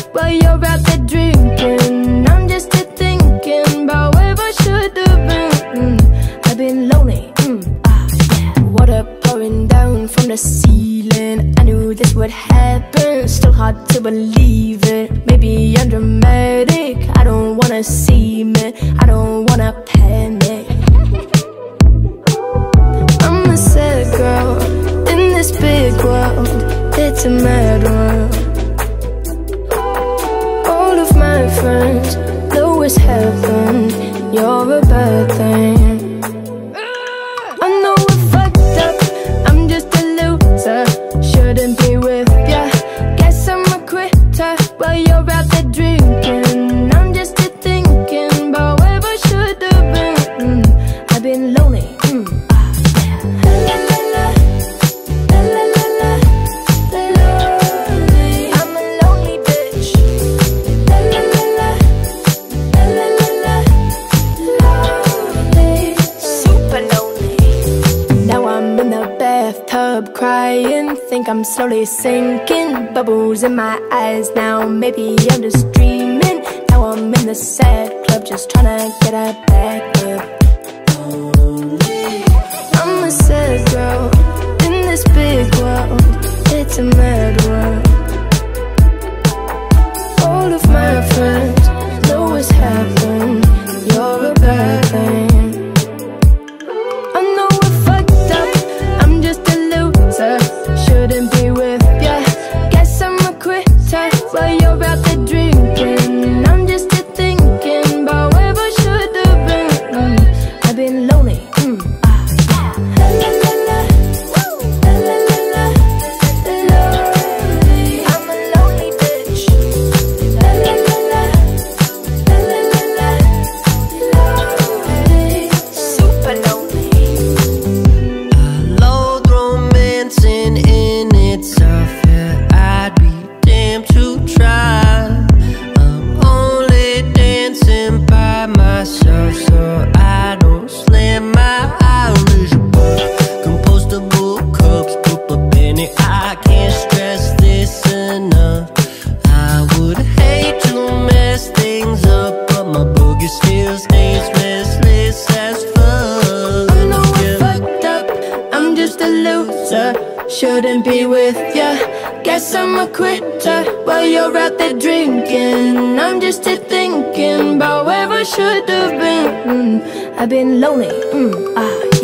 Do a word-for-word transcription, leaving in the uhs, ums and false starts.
while you're out there drinking. I'm just here thinking about where I should have been. mm. I've been lonely, mm, ah, yeah. Water pouring down from the ceiling. I knew this would happen, still hard to believe it. Maybe I'm dramatic, I don't wanna see me, I don't wanna panic. I'm a sad girl in this big world, it's a mad world. All of my friends know it's happened, you're a bad thing. I know we're fucked up, I'm just a loser, shouldn't be with ya. Guess I'm a quitter while you're out there drinking. I'm just here thinking about where I should have been. mm. I've been lonely, mm, ah, yeah. La, la, la, la, la, la, la, lonely. I'm a lonely bitch. La, la, la, la, la, la, la, la, lonely. Super lonely. Now I'm in the bathtub crying, think I'm slowly sinking. Bubbles in my eyes now, maybe I'm just dreaming. Now I'm in the sad club, just tryna get a back up. I'm a sad girl in this big world, it's a mad world. All of my friends know what's happened, you're a bad thing. I know we're fucked up, I'm just a loser, shouldn't be with ya. Guess I'm a quitter while you're out there drinking. I'm just here thinking about where I should have been. mm. I've been lonely, mm, ah, yeah. La, la, la, la, la, la, la, la, lonely. I'm a lonely bitch. La, la, la, la, la, la, la, la, lonely. Super lonely. Loathe romancing in itself, yeah, I'd be damned to try. I'm only dancing by myself, so I don't slam my Irish bar. Compostable cups, put a penny, I can't stress this enough. I would hate to mess things up, but my boogie still stays restless as fuck. I know I'm fucked up, I'm just a loser, shouldn't be with ya. Guess I'm a quitter while you're out there drinking. I'm just here thinking about where I should have been. mm. I've been lonely, mm, ah,